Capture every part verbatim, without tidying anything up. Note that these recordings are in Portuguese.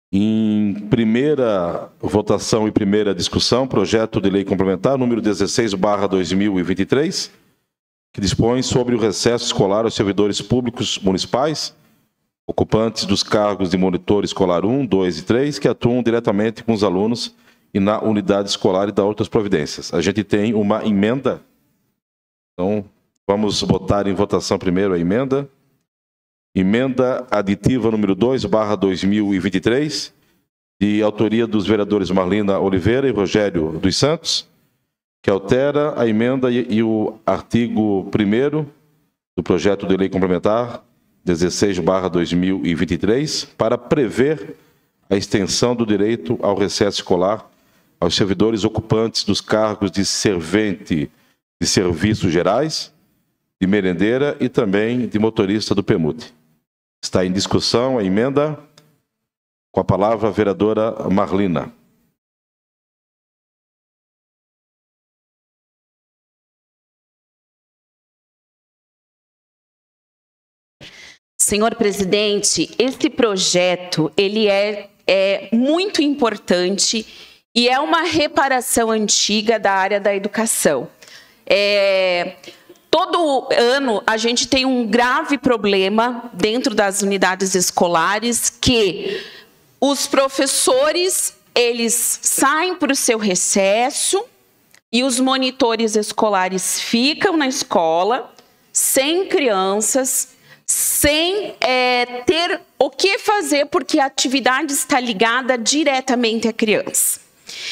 Em primeira votação e primeira discussão, projeto de lei complementar número dezesseis barra dois mil e vinte e três, que dispõe sobre o recesso escolar aos servidores públicos municipais, ocupantes dos cargos de monitor escolar um, dois e três, que atuam diretamente com os alunos e na unidade escolar e da outras providências. A gente tem uma emenda, então vamos botar em votação primeiro a emenda. Emenda aditiva número dois barra dois mil e vinte e três, de autoria dos vereadores Marlina Oliveira e Rogério dos Santos, que altera a emenda e, e o artigo primeiro do projeto de lei complementar dezesseis barra dois mil e vinte e três para prever a extensão do direito ao recesso escolar aos servidores ocupantes dos cargos de servente de serviços gerais, de merendeira e também de motorista do P M U T. Está em discussão a emenda. Com a palavra a vereadora Marlina. Senhor presidente, esse projeto ele é, é muito importante e é uma reparação antiga da área da educação. É, todo ano a gente tem um grave problema dentro das unidades escolares que os professores eles saem para o seu recesso e os monitores escolares ficam na escola sem crianças, sem é, ter o que fazer, porque a atividade está ligada diretamente à criança.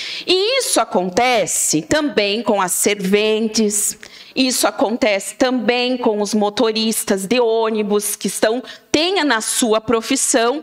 E isso acontece também com as serventes, isso acontece também com os motoristas de ônibus que estão, tenha na sua profissão,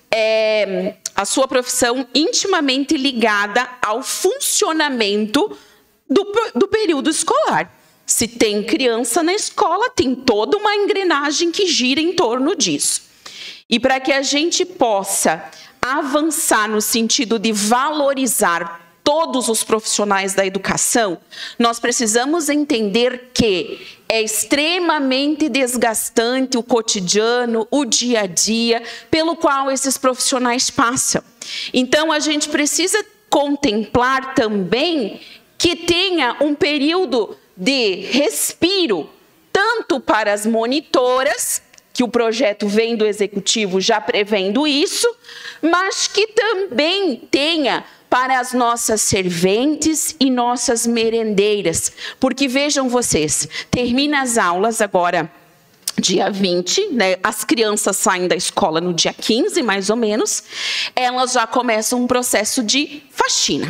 é, a sua profissão intimamente ligada ao funcionamento do, do período escolar. Se tem criança na escola, tem toda uma engrenagem que gira em torno disso. E para que a gente possa avançar no sentido de valorizar todos os profissionais da educação, nós precisamos entender que é extremamente desgastante o cotidiano, o dia a dia, pelo qual esses profissionais passam. Então, a gente precisa contemplar também que tenha um período de respiro, tanto para as monitoras, que o projeto vem do Executivo já prevendo isso, mas que também tenha para as nossas serventes e nossas merendeiras. Porque vejam vocês, termina as aulas agora dia vinte, né? As crianças saem da escola no dia quinze, mais ou menos, elas já começam um processo de faxina.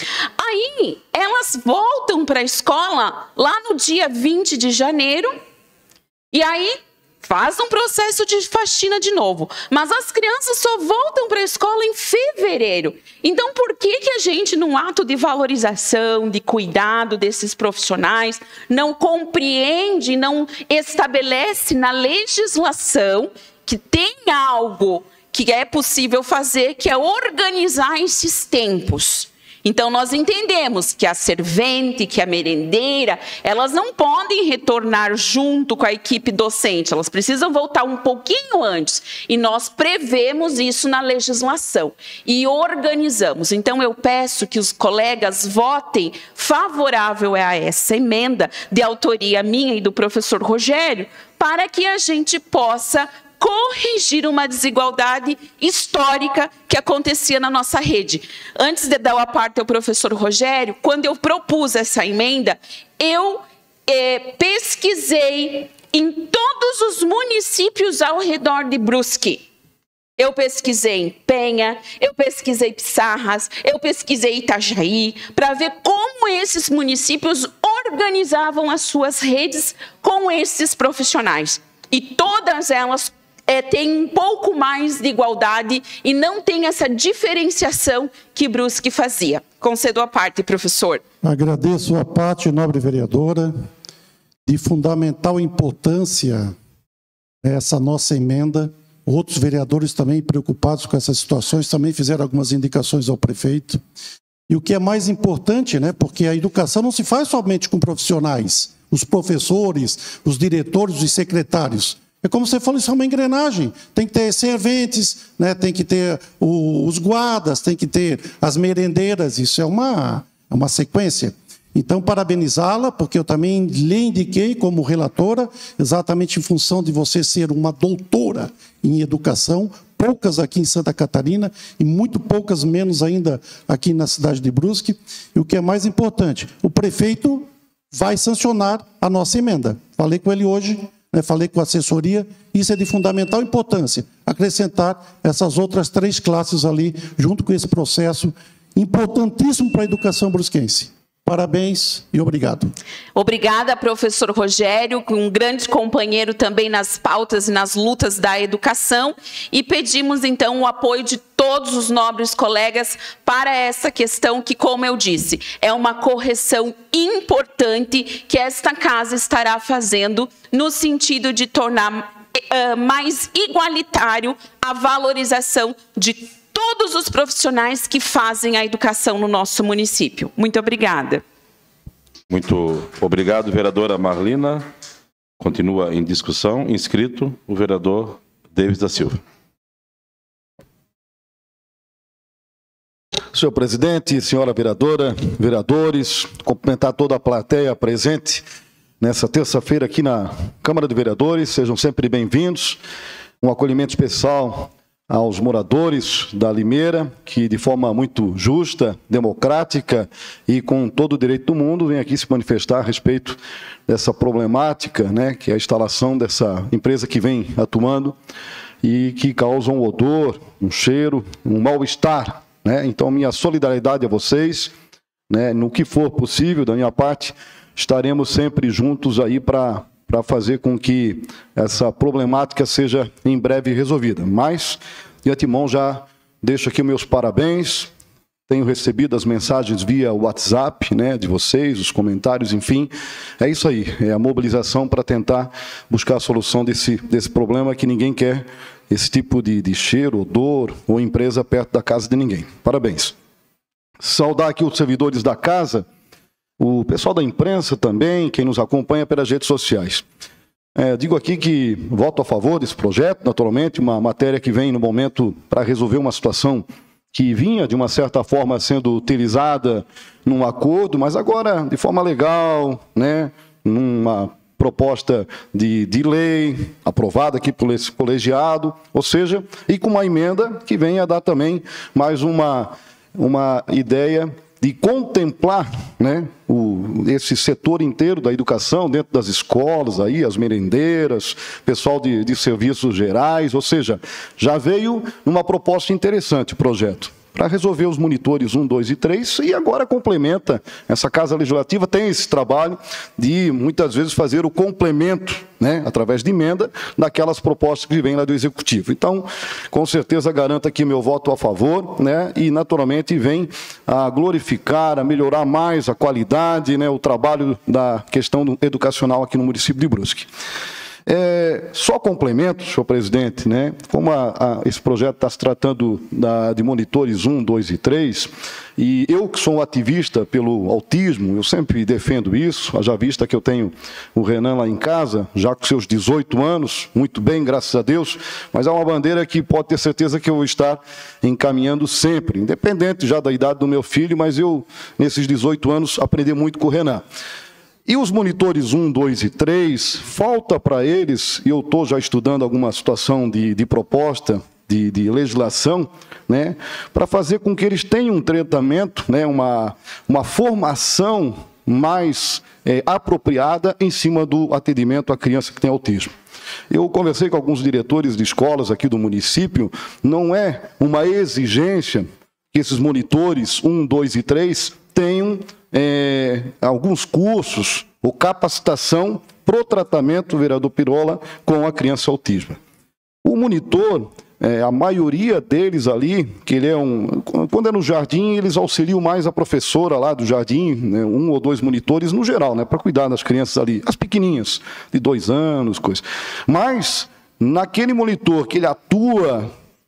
Aí, elas voltam para a escola lá no dia vinte de janeiro, e aí faz um processo de faxina de novo. Mas as crianças só voltam para a escola em fevereiro. Então, por que que a gente, num ato de valorização, de cuidado desses profissionais, não compreende, não estabelece na legislação que tem algo que é possível fazer, que é organizar esses tempos? Então, nós entendemos que a servente, que a merendeira, elas não podem retornar junto com a equipe docente, elas precisam voltar um pouquinho antes. E nós prevemos isso na legislação e organizamos. Então, eu peço que os colegas votem favorável a essa emenda de autoria minha e do professor Rogério, para que a gente possa corrigir uma desigualdade histórica que acontecia na nossa rede. Antes de dar a parte ao professor Rogério, quando eu propus essa emenda, eu eh, pesquisei em todos os municípios ao redor de Brusque. Eu pesquisei em Penha, eu pesquisei Pissarras, eu pesquisei Itajaí, para ver como esses municípios organizavam as suas redes com esses profissionais. E todas elas É, tem um pouco mais de igualdade e não tem essa diferenciação que Brusque fazia. Concedo a parte, professor. Agradeço a parte, nobre vereadora, de fundamental importância essa nossa emenda. Outros vereadores também preocupados com essas situações também fizeram algumas indicações ao prefeito. E o que é mais importante, né, porque a educação não se faz somente com profissionais, os professores, os diretores, os secretários. É como você falou, isso é uma engrenagem. Tem que ter serventes, né? Tem que ter o, os guardas, tem que ter as merendeiras. Isso é uma, é uma sequência. Então, parabenizá-la, porque eu também lhe indiquei como relatora, exatamente em função de você ser uma doutora em educação, poucas aqui em Santa Catarina e muito poucas menos ainda aqui na cidade de Brusque. E o que é mais importante, o prefeito vai sancionar a nossa emenda. Falei com ele hoje, né, falei com a assessoria, isso é de fundamental importância, acrescentar essas outras três classes ali, junto com esse processo importantíssimo para a educação brusquense. Parabéns e obrigado. Obrigada, professor Rogério, um grande companheiro também nas pautas e nas lutas da educação. E pedimos, então, o apoio de todos os nobres colegas para essa questão que, como eu disse, é uma correção importante que esta casa estará fazendo no sentido de tornar uh, mais igualitário a valorização de todos os profissionais que fazem a educação no nosso município. Muito obrigada. Muito obrigado, vereadora Marlina. Continua em discussão. Inscrito, o vereador Davis da Silva. Senhor presidente, senhora vereadora, vereadores, cumprimentar toda a plateia presente nessa terça-feira aqui na Câmara de Vereadores. Sejam sempre bem-vindos. Um acolhimento especial aos moradores da Limeira, que de forma muito justa, democrática e com todo o direito do mundo, vem aqui se manifestar a respeito dessa problemática, né, que é a instalação dessa empresa que vem atuando e que causa um odor, um cheiro, um mal-estar, né? Então, minha solidariedade a vocês, né, no que for possível, da minha parte, estaremos sempre juntos aí para para fazer com que essa problemática seja em breve resolvida. Mas, de antemão, já deixo aqui meus parabéns. Tenho recebido as mensagens via WhatsApp, né, de vocês, os comentários, enfim. É isso aí, é a mobilização para tentar buscar a solução desse, desse problema, que ninguém quer esse tipo de, de cheiro, odor ou empresa perto da casa de ninguém. Parabéns. Saudar aqui os servidores da casa, o pessoal da imprensa também, quem nos acompanha pelas redes sociais. É, digo aqui que voto a favor desse projeto, naturalmente, uma matéria que vem no momento para resolver uma situação que vinha, de uma certa forma, sendo utilizada num acordo, mas agora, de forma legal, né, numa proposta de, de lei, aprovada aqui por esse colegiado, ou seja, e com uma emenda que vem a dar também mais uma, uma ideia de contemplar, né, o, esse setor inteiro da educação, dentro das escolas, aí, as merendeiras, pessoal de, de serviços gerais, ou seja, já veio numa proposta interessante o projeto, para resolver os monitores um, dois e três, e agora complementa, essa Casa Legislativa tem esse trabalho de, muitas vezes, fazer o complemento, né, através de emenda, daquelas propostas que vêm lá do Executivo. Então, com certeza, garanto aqui meu voto a favor, né, e, naturalmente, vem a glorificar, a melhorar mais a qualidade, né, o trabalho da questão educacional aqui no município de Brusque. É, só complemento, senhor presidente, né, como a, a, esse projeto está se tratando da, de monitores um, dois e três, e eu que sou um ativista pelo autismo, eu sempre defendo isso, haja vista que eu tenho o Renan lá em casa, já com seus dezoito anos, muito bem, graças a Deus, mas é uma bandeira que pode ter certeza que eu vou estar encaminhando sempre, independente já da idade do meu filho, mas eu, nesses dezoito anos, aprendi muito com o Renan. E os monitores um, dois e três, falta para eles, e eu estou já estudando alguma situação de, de proposta, de, de legislação, né, para fazer com que eles tenham um tratamento, né, uma, uma formação mais é, apropriada em cima do atendimento à criança que tem autismo. Eu conversei com alguns diretores de escolas aqui do município, não é uma exigência que esses monitores um, dois e três tenham É, alguns cursos ou capacitação para o tratamento, vereador Pirola, com a criança autismo. O monitor, é, a maioria deles ali, que ele é um, quando é no jardim, eles auxiliam mais a professora lá do jardim, né, um ou dois monitores no geral, né, para cuidar das crianças ali, as pequenininhas, de dois anos, coisa. Mas, naquele monitor que ele atua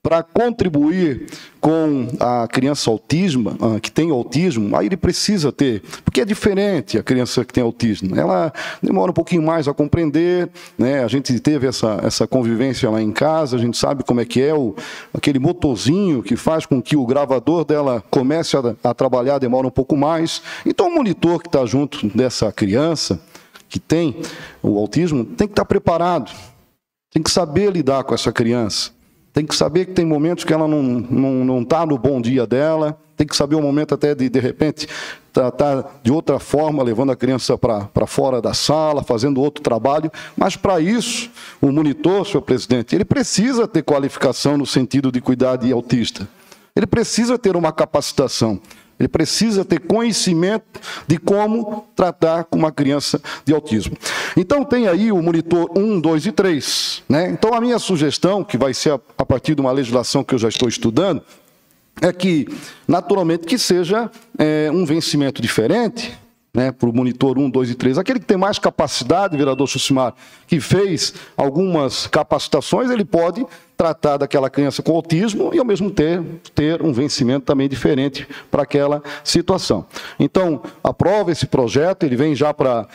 para contribuir com a criança autismo, que tem autismo, aí ele precisa ter, porque é diferente a criança que tem autismo. Ela demora um pouquinho mais a compreender, né? A gente teve essa, essa convivência lá em casa, a gente sabe como é que é o, aquele motorzinho que faz com que o gravador dela comece a, a trabalhar, demora um pouco mais. Então o monitor que está junto dessa criança, que tem o autismo, tem que estar preparado, tem que saber lidar com essa criança. Tem que saber que tem momentos que ela não está não, não tá no bom dia dela, tem que saber o momento até de, de repente, tratar de outra forma, levando a criança para fora da sala, fazendo outro trabalho. Mas, para isso, o monitor, senhor presidente, ele precisa ter qualificação no sentido de cuidar de autista. Ele precisa ter uma capacitação. Ele precisa ter conhecimento de como tratar com uma criança de autismo. Então, tem aí o monitor um, dois e três. Né? Então, a minha sugestão, que vai ser a, a partir de uma legislação que eu já estou estudando, é que, naturalmente, que seja é, um vencimento diferente, né, para o monitor um, dois e três. Aquele que tem mais capacidade, vereador Jucimar, que fez algumas capacitações, ele pode tratar daquela criança com autismo e, ao mesmo tempo, ter um vencimento também diferente para aquela situação. Então, aprova esse projeto, ele vem já para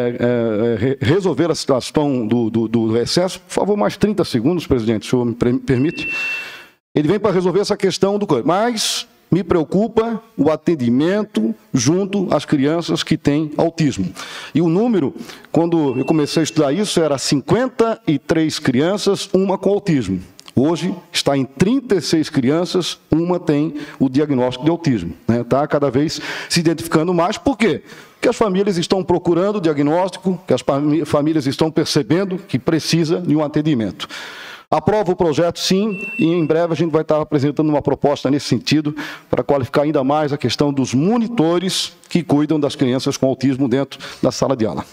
é, é, resolver a situação do, do, do recesso. Por favor, mais trinta segundos, presidente, se o senhor me permite. Ele vem para resolver essa questão do... Mas me preocupa o atendimento junto às crianças que têm autismo. E o número, quando eu comecei a estudar isso, era cinquenta e três crianças, uma com autismo. Hoje está em trinta e seis crianças, uma tem o diagnóstico de autismo. Né? Está cada vez se identificando mais. Por quê? Porque as famílias estão procurando o diagnóstico, que as famílias estão percebendo que precisa de um atendimento. Aprova o projeto, sim, e em breve a gente vai estar apresentando uma proposta nesse sentido para qualificar ainda mais a questão dos monitores que cuidam das crianças com autismo dentro da sala de aula.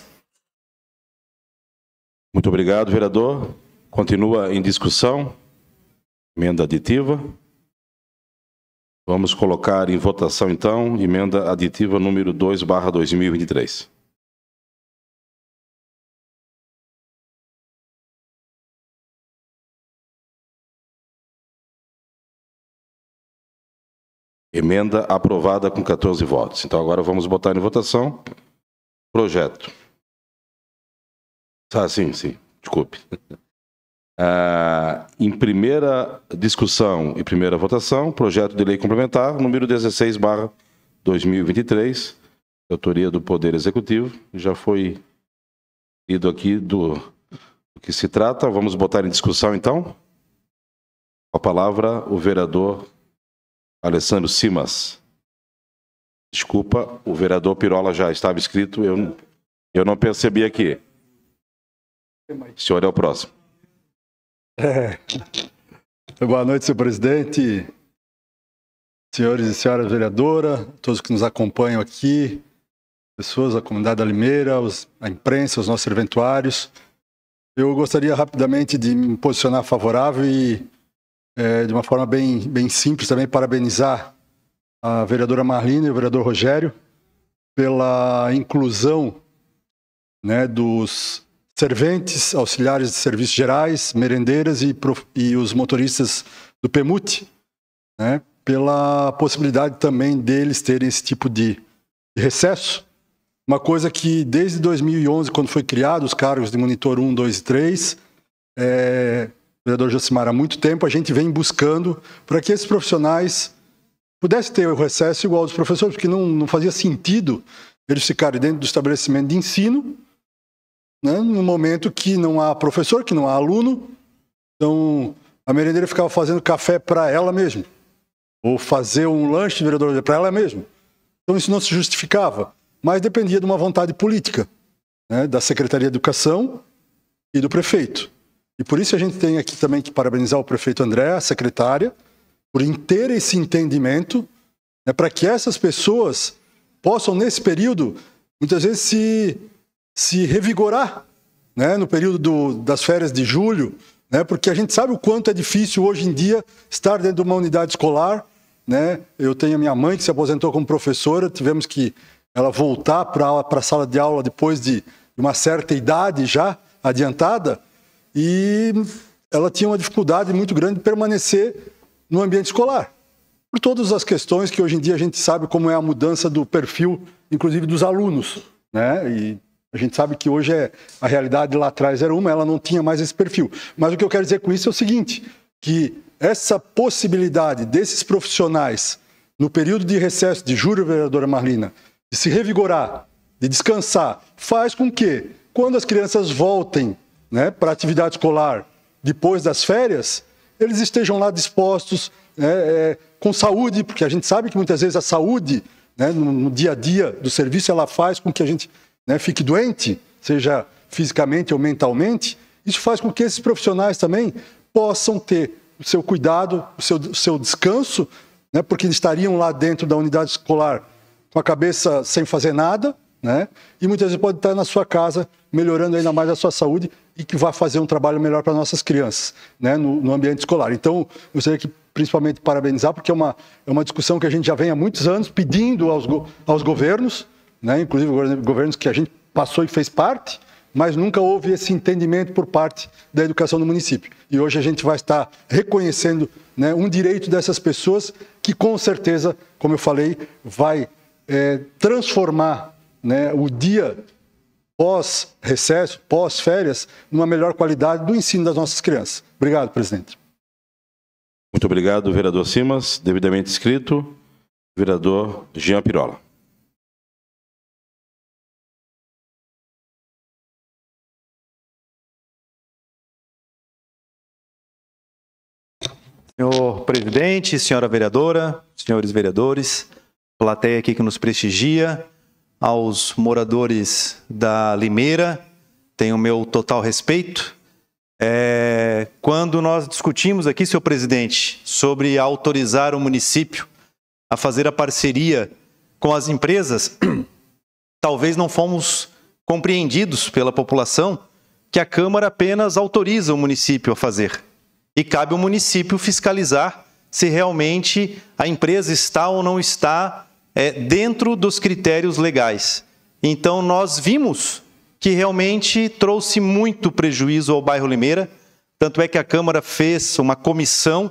Muito obrigado, vereador. Continua em discussão. Emenda aditiva. Vamos colocar em votação, então, emenda aditiva número dois barra dois mil e vinte e três. Emenda aprovada com quatorze votos. Então, agora vamos botar em votação projeto. Ah, sim, sim. Desculpe. Ah, em primeira discussão e primeira votação, projeto de lei complementar, número dezesseis barra dois mil e vinte e três, autoria do Poder Executivo. Já foi lido aqui do, do que se trata. Vamos botar em discussão, então. Com a palavra, o vereador Alessandro Simas. Desculpa, o vereador Pirola já estava inscrito, eu, eu não percebi aqui. O senhor é o próximo. É. Boa noite, senhor presidente, senhores e senhoras vereadoras, todos que nos acompanham aqui, pessoas da comunidade da Limeira, os, a imprensa, os nossos serventuários. Eu gostaria rapidamente de me posicionar favorável e É, de uma forma bem, bem simples também, parabenizar a vereadora Marlene e o vereador Rogério pela inclusão, né, dos serventes, auxiliares de serviços gerais, merendeiras e, prof, e os motoristas do P E M U T, né, pela possibilidade também deles terem esse tipo de, de recesso. Uma coisa que desde dois mil e onze, quando foi criado os cargos de monitor um, dois e três, é, vereador Jucimar, há muito tempo a gente vem buscando para que esses profissionais pudessem ter o recesso igual aos professores, porque não, não fazia sentido eles ficarem dentro do estabelecimento de ensino, né, no momento que não há professor, que não há aluno. Então, a merendeira ficava fazendo café para ela mesma, ou fazer um lanche, vereador, para ela mesma. Então, isso não se justificava, mas dependia de uma vontade política, né, da Secretaria de Educação e do prefeito. E por isso a gente tem aqui também que parabenizar o prefeito André, a secretária, por ter esse entendimento, né, para que essas pessoas possam, nesse período, muitas vezes se, se revigorar, né, no período do, das férias de julho, né, porque a gente sabe o quanto é difícil hoje em dia estar dentro de uma unidade escolar. Né? Eu tenho a minha mãe que se aposentou como professora, tivemos que ela voltar para a sala de aula depois de uma certa idade já adiantada, e ela tinha uma dificuldade muito grande de permanecer no ambiente escolar. Por todas as questões que hoje em dia a gente sabe como é a mudança do perfil, inclusive dos alunos, né? E a gente sabe que hoje é, a realidade lá atrás era uma, ela não tinha mais esse perfil. Mas o que eu quero dizer com isso é o seguinte, que essa possibilidade desses profissionais, no período de recesso de julho, vereadora Marlina, de se revigorar, de descansar, faz com que, quando as crianças voltem, né, para a atividade escolar depois das férias, eles estejam lá dispostos, né, é, com saúde, porque a gente sabe que muitas vezes a saúde, né, no, no dia a dia do serviço, ela faz com que a gente, né, fique doente, seja fisicamente ou mentalmente. Isso faz com que esses profissionais também possam ter o seu cuidado, o seu, o seu descanso, né, porque eles estariam lá dentro da unidade escolar com a cabeça sem fazer nada, né, e muitas vezes pode estar na sua casa melhorando ainda mais a sua saúde e que vai fazer um trabalho melhor para nossas crianças, né, no, no ambiente escolar. Então, eu gostaria que principalmente parabenizar, porque é uma, é uma discussão que a gente já vem há muitos anos pedindo aos, go, aos governos, né, inclusive governos que a gente passou e fez parte, mas nunca houve esse entendimento por parte da educação do município. E hoje a gente vai estar reconhecendo, né, um direito dessas pessoas que, com certeza, como eu falei, vai é, transformar, né, o dia pós-recesso, pós-férias, numa melhor qualidade do ensino das nossas crianças. Obrigado, presidente. Muito obrigado, vereador Simas. Devidamente inscrito, vereador Jean Pirola. Senhor presidente, senhora vereadora, senhores vereadores, plateia aqui que nos prestigia, aos moradores da Limeira, tenho o meu total respeito. É, quando nós discutimos aqui, senhor presidente, sobre autorizar o município a fazer a parceria com as empresas, talvez não fomos compreendidos pela população que a Câmara apenas autoriza o município a fazer. E cabe ao município fiscalizar se realmente a empresa está ou não está é, dentro dos critérios legais. Então, nós vimos que realmente trouxe muito prejuízo ao bairro Limeira, tanto é que a Câmara fez uma comissão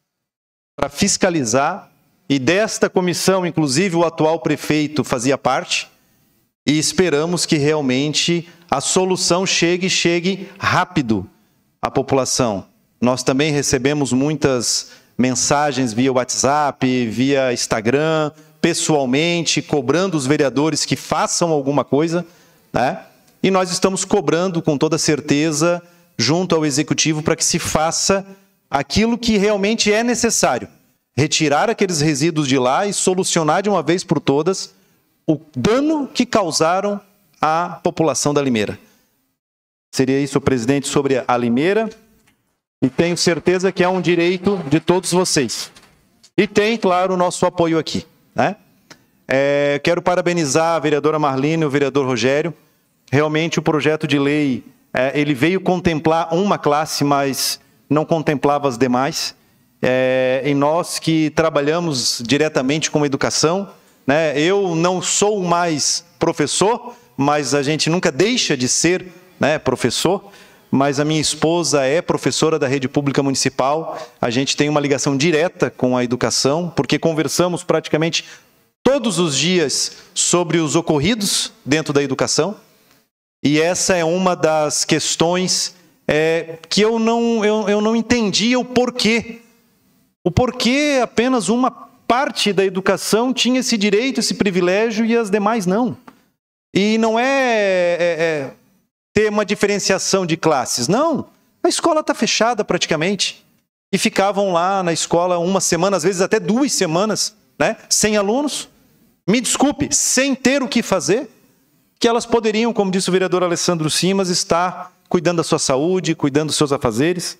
para fiscalizar, e desta comissão, inclusive, o atual prefeito fazia parte, e esperamos que realmente a solução chegue, chegue rápido à população. Nós também recebemos muitas mensagens via WhatsApp, via Instagram, pessoalmente, cobrando os vereadores que façam alguma coisa, né? E nós estamos cobrando com toda certeza junto ao Executivo para que se faça aquilo que realmente é necessário. Retirar aqueles resíduos de lá e solucionar de uma vez por todas o dano que causaram à população da Limeira. Seria isso, presidente, sobre a Limeira. E tenho certeza que é um direito de todos vocês. E tem, claro, o nosso apoio aqui, né? É, quero parabenizar a vereadora Marlina e o vereador Rogério. Realmente o projeto de lei, é, ele veio contemplar uma classe, mas não contemplava as demais. É, em nós que trabalhamos diretamente com educação, né? Eu não sou mais professor, mas a gente nunca deixa de ser, né, professor. Mas a minha esposa é professora da rede pública municipal, a gente tem uma ligação direta com a educação, porque conversamos praticamente todos os dias sobre os ocorridos dentro da educação, e essa é uma das questões é, que eu não, eu, eu não entendia o porquê. O porquê apenas uma parte da educação tinha esse direito, esse privilégio, e as demais não. E não é... é, é ter uma diferenciação de classes. Não, a escola está fechada praticamente. E ficavam lá na escola uma semana, às vezes até duas semanas, né, sem alunos. Me desculpe, sem ter o que fazer, que elas poderiam, como disse o vereador Alessandro Simas, estar cuidando da sua saúde, cuidando dos seus afazeres.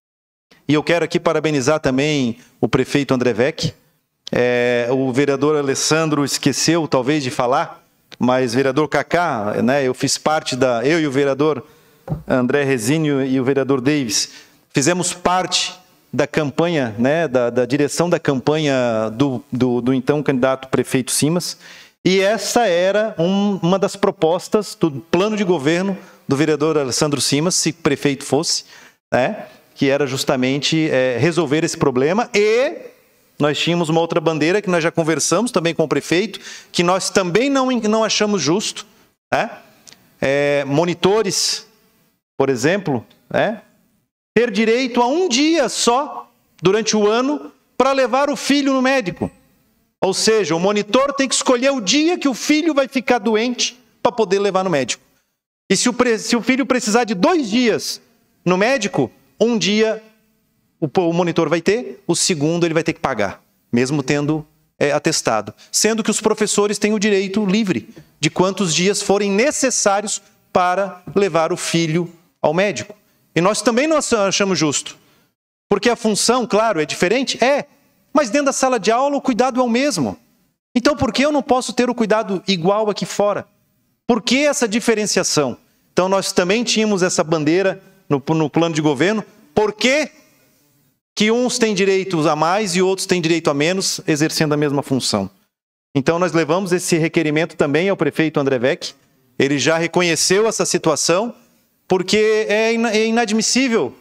E eu quero aqui parabenizar também o prefeito André Vec. É, o vereador Alessandro esqueceu, talvez, de falar, mas vereador Cacá, né, eu fiz parte da... Eu e o vereador André Rezinho e o vereador Davis fizemos parte da campanha, né, da, da direção da campanha do, do, do então candidato prefeito Simas, e essa era um, uma das propostas do plano de governo do vereador Alessandro Simas, se prefeito fosse, né, que era justamente é, resolver esse problema. E nós tínhamos uma outra bandeira que nós já conversamos também com o prefeito, que nós também não, não achamos justo, né? É, monitores, por exemplo, né? Ter direito a um dia só durante o ano para levar o filho no médico. Ou seja, o monitor tem que escolher o dia que o filho vai ficar doente para poder levar no médico. E se o, se o filho precisar de dois dias no médico, um dia o, o monitor vai ter, o segundo ele vai ter que pagar, mesmo tendo é, atestado. Sendo que os professores têm o direito livre de quantos dias forem necessários para levar o filho ao médico. E nós também não achamos justo. Porque a função, claro, é diferente? É. Mas dentro da sala de aula o cuidado é o mesmo. Então por que eu não posso ter o cuidado igual aqui fora? Por que essa diferenciação? Então nós também tínhamos essa bandeira no, no plano de governo. Por que que uns têm direitos a mais e outros têm direito a menos, exercendo a mesma função? Então nós levamos esse requerimento também ao prefeito André Weck. Ele já reconheceu essa situação, porque é inadmissível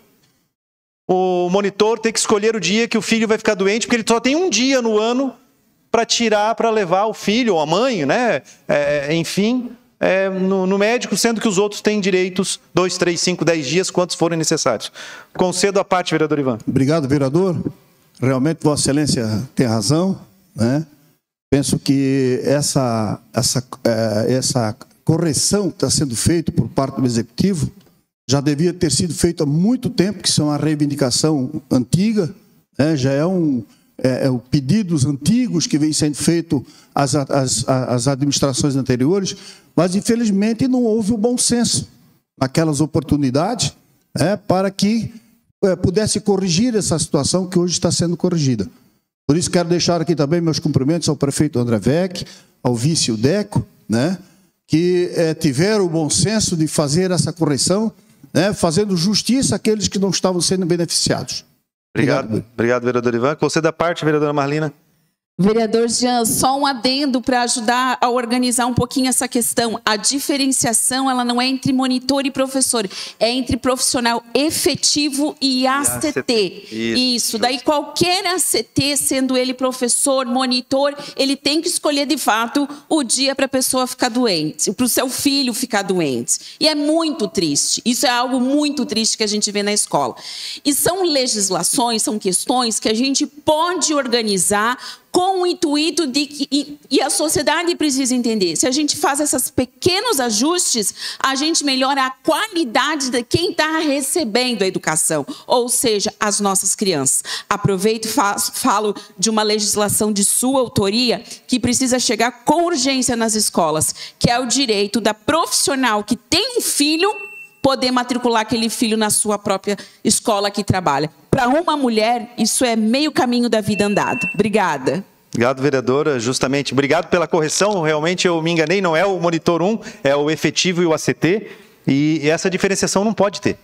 o monitor ter que escolher o dia que o filho vai ficar doente, porque ele só tem um dia no ano para tirar, para levar o filho ou a mãe, né? É, enfim, é, no, no médico, sendo que os outros têm direitos dois, três, cinco, dez dias, quantos forem necessários. Concedo a parte, vereador Ivan. Obrigado, vereador. Realmente, Vossa Excelência tem razão, né? Penso que essa, essa, essa correção que está sendo feita por parte do Executivo já devia ter sido feito há muito tempo, que isso é uma reivindicação antiga, né? Já é um é, é, pedidos antigos que vem sendo feito às, às, às administrações anteriores, mas infelizmente não houve o bom senso naquelas oportunidades, né, para que é, pudesse corrigir essa situação que hoje está sendo corrigida. Por isso quero deixar aqui também meus cumprimentos ao prefeito André Weck, ao vice Deco, né, que é, tiveram o bom senso de fazer essa correção, né, fazendo justiça àqueles que não estavam sendo beneficiados. Obrigado, obrigado, obrigado vereador Ivan. Você da parte, vereadora Marlina. Vereador Jean, só um adendo para ajudar a organizar um pouquinho essa questão. A diferenciação, ela não é entre monitor e professor, é entre profissional efetivo e A C T. Isso. Isso. Daí qualquer A C T, sendo ele professor, monitor, ele tem que escolher de fato o dia para a pessoa ficar doente, para o seu filho ficar doente. E é muito triste. Isso é algo muito triste que a gente vê na escola. E são legislações, são questões que a gente pode organizar com o intuito de que, e, e a sociedade precisa entender, se a gente faz esses pequenos ajustes, a gente melhora a qualidade de quem está recebendo a educação, ou seja, as nossas crianças. Aproveito e faço, falo de uma legislação de sua autoria que precisa chegar com urgência nas escolas, que é o direito da profissional que tem um filho poder matricular aquele filho na sua própria escola que trabalha. Para uma mulher, isso é meio caminho da vida andado. Obrigada. Obrigado, vereadora. Justamente, obrigado pela correção. Realmente eu me enganei, não é o monitor um, é o efetivo e o A C T. E essa diferenciação não pode ter.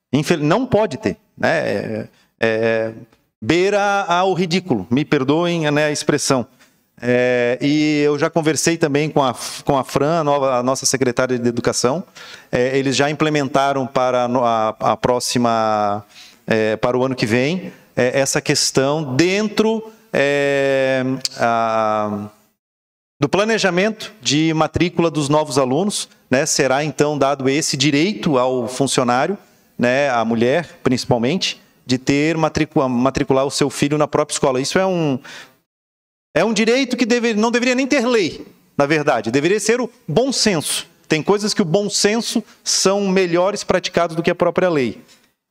Não pode ter. Né? É, é, beira ao ridículo, me perdoem, né, a expressão. É, e eu já conversei também com a, com a Fran, a, nova, a nossa secretária de Educação. É, eles já implementaram para a, a próxima, é, para o ano que vem, é, essa questão dentro é, a, do planejamento de matrícula dos novos alunos. Né, será então dado esse direito ao funcionário, né, à mulher principalmente, de ter matricular, matricular o seu filho na própria escola. Isso é um... É um direito que deve, não deveria nem ter lei, na verdade. Deveria ser o bom senso. Tem coisas que o bom senso são melhores praticados do que a própria lei.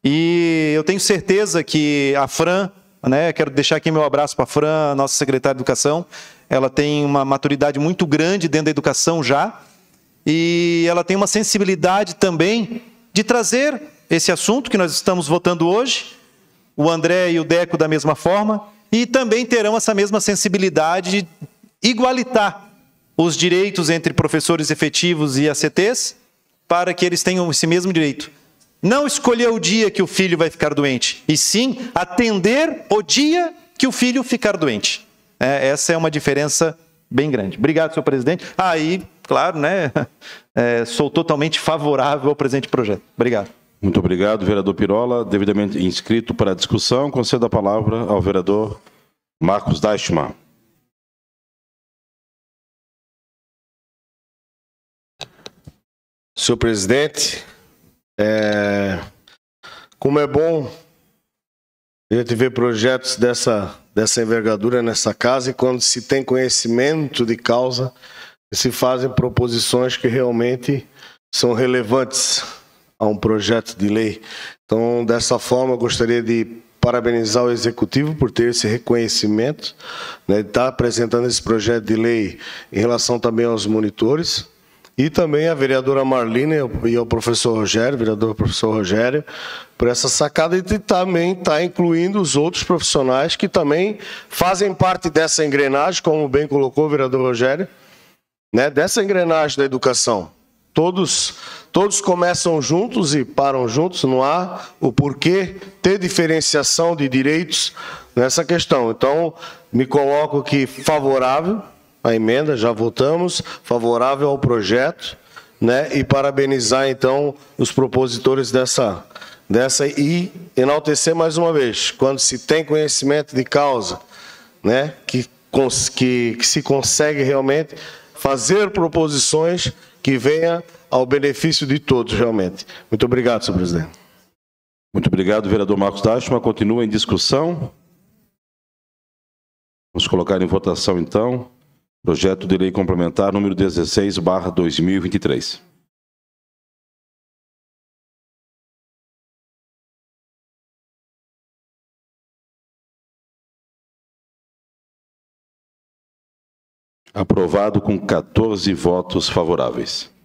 E eu tenho certeza que a Fran, né, quero deixar aqui meu abraço para a Fran, nossa secretária de Educação, ela tem uma maturidade muito grande dentro da educação já, e ela tem uma sensibilidade também de trazer esse assunto que nós estamos votando hoje, o André e o Deco da mesma forma, e também terão essa mesma sensibilidade de igualitar os direitos entre professores efetivos e A C Tês, para que eles tenham esse mesmo direito. Não escolher o dia que o filho vai ficar doente, e sim atender o dia que o filho ficar doente. É, essa é uma diferença bem grande. Obrigado, senhor presidente. Aí, ah, claro, né, é, sou totalmente favorável ao presente projeto. Obrigado. Muito obrigado, vereador Pirola. Devidamente inscrito para a discussão, concedo a palavra ao vereador Marcos Deichmann. Senhor presidente, é, como é bom a gente ver projetos dessa, dessa envergadura nessa casa, e quando se tem conhecimento de causa, se fazem proposições que realmente são relevantes a um projeto de lei. Então, dessa forma, eu gostaria de parabenizar o Executivo por ter esse reconhecimento, né, de estar apresentando esse projeto de lei em relação também aos monitores. E também a vereadora Marlene e ao professor Rogério, vereador professor Rogério, por essa sacada, e também está incluindo os outros profissionais que também fazem parte dessa engrenagem, como bem colocou o vereador Rogério, né, dessa engrenagem da educação. Todos, todos começam juntos e param juntos, não há o porquê ter diferenciação de direitos nessa questão. Então, me coloco aqui favorável a emenda, já votamos, favorável ao projeto, né? E parabenizar, então, os propositores dessa, dessa e enaltecer mais uma vez, quando se tem conhecimento de causa, né? Que, que, que se consegue realmente fazer proposições que venham ao benefício de todos, realmente. Muito obrigado, senhor presidente. Muito obrigado, vereador Marcos Deichmann. Continua em discussão. Vamos colocar em votação, então, projeto de lei complementar número dezesseis barra dois mil e vinte e três. Aprovado com quatorze votos favoráveis.